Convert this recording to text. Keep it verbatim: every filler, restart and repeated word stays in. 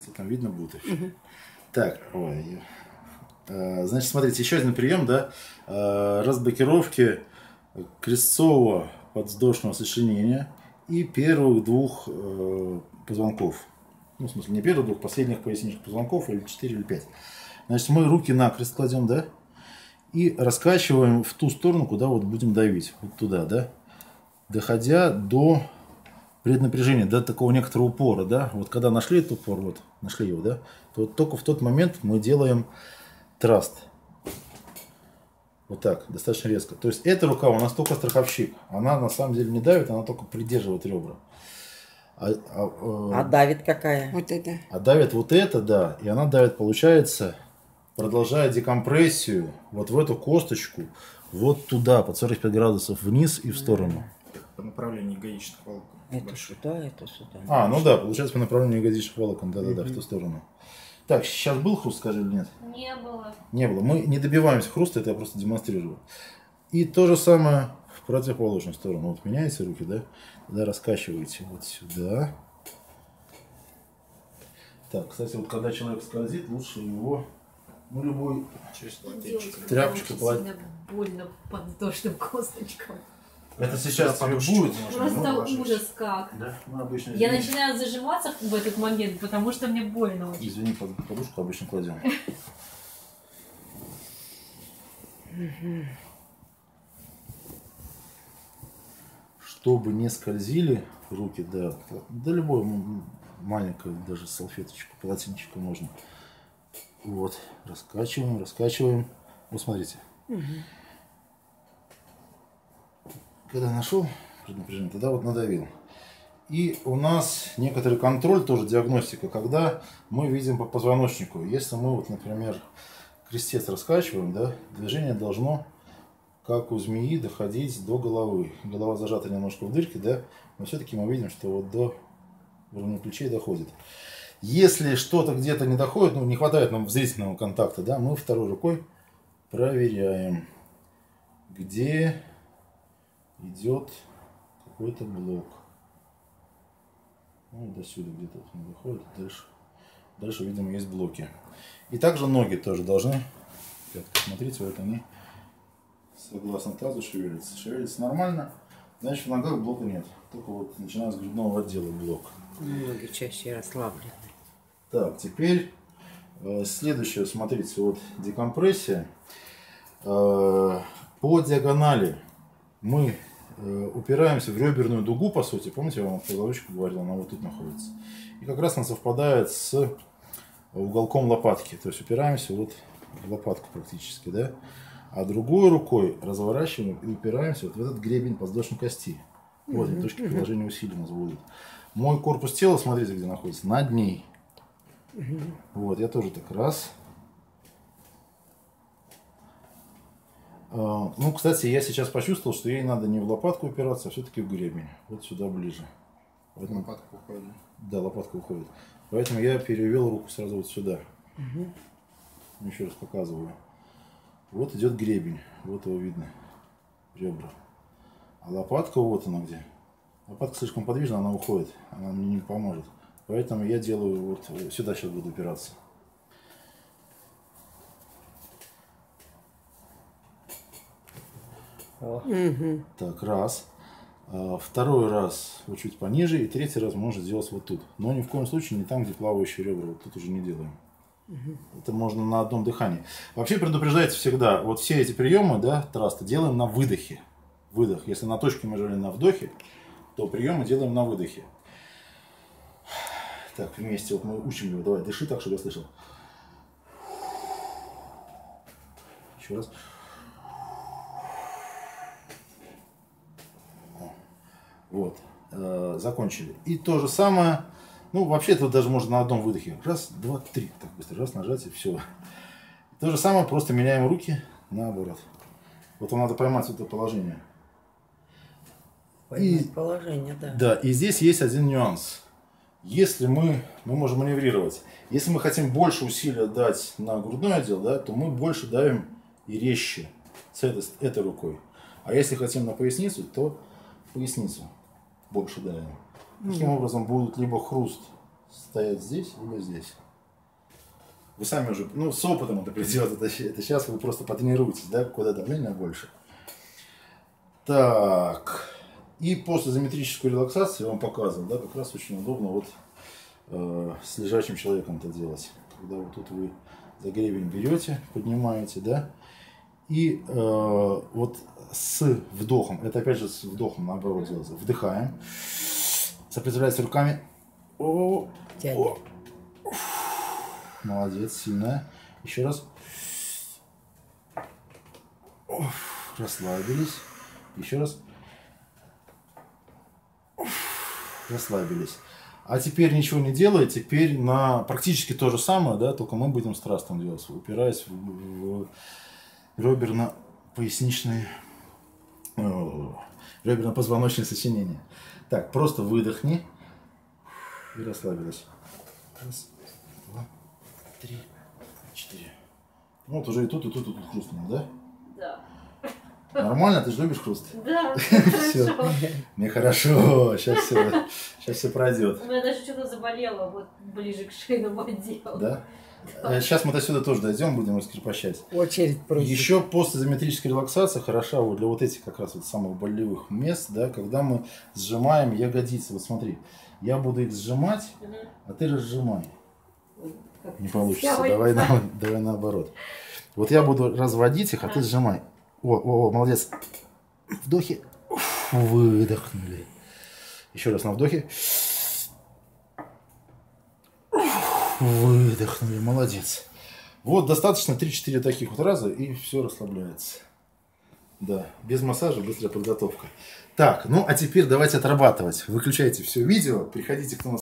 Там видно будет еще. Угу. Так, ой. Значит, смотрите, еще один прием, да, разблокировки крестцового подвздошного сочленения и первых двух позвонков. Ну, в смысле, не первых двух, последних поясничных позвонков, или четыре, или пять. Значит, мы руки на крест кладем, да, и раскачиваем в ту сторону, куда вот будем давить, вот туда, да, доходя до преднапряжения, до такого некоторого упора, да. Вот когда нашли этот упор, вот, нашли его, да, то вот только в тот момент мы делаем траст. Вот так, достаточно резко. То есть эта рука у нас только страховщик. Она на самом деле не давит, она только придерживает ребра. А, а, а давит какая? Вот это. А давит вот это, да. И она давит, получается, продолжая декомпрессию вот в эту косточку, вот туда, под сорок пять градусов вниз и в сторону. По направлению ягодичных волокон. Это сюда, это сюда. А, ну да, получается по направлению ягодичных волокон, да-да-да, в ту сторону. Так, сейчас был хруст, скажи, или нет? Не было. Не было. Мы не добиваемся хруста, это я просто демонстрирую. И то же самое в противоположную сторону. Вот меняете руки, да? Тогда раскачиваете вот сюда. Так, кстати, вот когда человек скользит, лучше его, ну, любой тряпочкой полотенце. Больно подвздошным косточкам. Это сейчас тебе будет. Просто ужас как. Да? Ну, обычно, я начинаю зажиматься в этот момент, потому что мне больно очень. Извини, подушку обычно кладем. Чтобы не скользили руки, да, да любой маленькую даже салфеточку, полотенчику можно. Вот, раскачиваем, раскачиваем. Вот смотрите. Когда нашел преднапряжение, тогда вот надавил. И у нас некоторый контроль, тоже диагностика, когда мы видим по позвоночнику. Если мы, вот, например, крестец раскачиваем, да, движение должно, как у змеи, доходить до головы. Голова зажата немножко в дырке, да, но все-таки мы видим, что вот до уровня плечей доходит. Если что-то где-то не доходит, ну, не хватает нам зрительного контакта, да, мы второй рукой проверяем, где идет какой-то блок. Ну, до сюда где-то не доходит. Дальше, дальше, видимо, есть блоки. И также ноги тоже должны. Смотрите, вот они согласно тазу шевелятся. Шевелятся нормально. Значит, в ногах блока нет. Только вот начиная с грудного отдела блок. Ноги чаще расслаблены. Так, теперь э, следующее, смотрите, вот декомпрессия. Э, по диагонали мы э, упираемся в реберную дугу, по сути. Помните, я вам по позвоночнику говорил, она вот тут находится. И как раз она совпадает с уголком лопатки. То есть упираемся вот в лопатку практически, да. А другой рукой разворачиваем и упираемся вот в этот гребень подвздошной кости. Вот mm-hmm. точки положения усилий у нас будут. Мой корпус тела, смотрите, где находится, над ней. Mm-hmm. Вот, я тоже так раз. А, ну, кстати, я сейчас почувствовал, что ей надо не в лопатку упираться, а все-таки в гребень. Вот сюда ближе. Поэтому... Лопатка уходит. Да, лопатка уходит. Поэтому я перевел руку сразу вот сюда. Mm-hmm. Еще раз показываю. Вот идет гребень, вот его видно, ребра. А лопатка вот она где. Лопатка слишком подвижна, она уходит, она мне не поможет. Поэтому я делаю вот сюда сейчас буду упираться. Угу. Так, раз. А, второй раз вот чуть пониже, и третий раз можно сделать вот тут. Но ни в коем случае не там, где плавающие ребра, вот тут уже не делаем. Это можно на одном дыхании. Вообще предупреждается всегда, вот все эти приемы, да, траста делаем на выдохе. Выдох. Если на точке мы жали на вдохе, то приемы делаем на выдохе. Так, вместе вот мы учим его. Давай, дыши так, чтобы я слышал. Еще раз. Вот. Э, закончили. И то же самое. Ну, вообще, тут даже можно на одном выдохе. Раз, два, три. Так быстро. Раз, нажать, и все. То же самое, просто меняем руки наоборот. Вот вам надо поймать это положение. Поймать и, положение, да. Да, и здесь есть один нюанс. Если мы, мы можем маневрировать. Если мы хотим больше усилия дать на грудной отдел, да, то мы больше давим и резче с этой, этой рукой. А если хотим на поясницу, то поясницу больше давим. Таким образом будет либо хруст стоять здесь, либо здесь. Вы сами уже, ну, с опытом это придет. Это, это сейчас вы просто потренируетесь, да, куда давление больше. Так. И после изометрической релаксации я вам показывал, да, как раз очень удобно вот э, с лежачим человеком это делать. Когда вот тут вы за гребень берете, поднимаете, да, и э, вот с вдохом, это опять же с вдохом наоборот делается, вдыхаем, сопротивляясь руками, о, о, молодец, сильная, еще раз, о, расслабились, еще раз, расслабились. А теперь ничего не делай, теперь на практически то же самое, да, только мы будем с трастом делать, упираясь в, в реберно-поясничные, реберно-позвоночные сочинения. Так, просто выдохни и расслабились. Раз, два, три, четыре. Ну, вот уже и тут, и тут, и тут хрустнуло, да? Да. Нормально? Ты же любишь хруст? Да, Все. хорошо. Мне хорошо. Сейчас все, сейчас все пройдет. У меня даже что-то заболело вот ближе к шейному отделу. Да? Сейчас мы до сюда тоже дойдем, будем раскрепощать. Очередь просит. Еще постизометрическая релаксация хороша вот для вот этих как раз вот самых болевых мест, да, когда мы сжимаем ягодицы. Вот смотри, я буду их сжимать, а ты разжимай. Не получится. Давай, на, давай наоборот. Вот я буду разводить их, а ты сжимай. О, о, о, молодец. Вдохи. Выдохнули. Еще раз на вдохе. Выдохнули. Молодец. Вот достаточно три-четыре таких вот раза, и все расслабляется. Да, без массажа, быстрая подготовка. Так, ну а теперь давайте отрабатывать. Выключайте все видео, приходите к нам.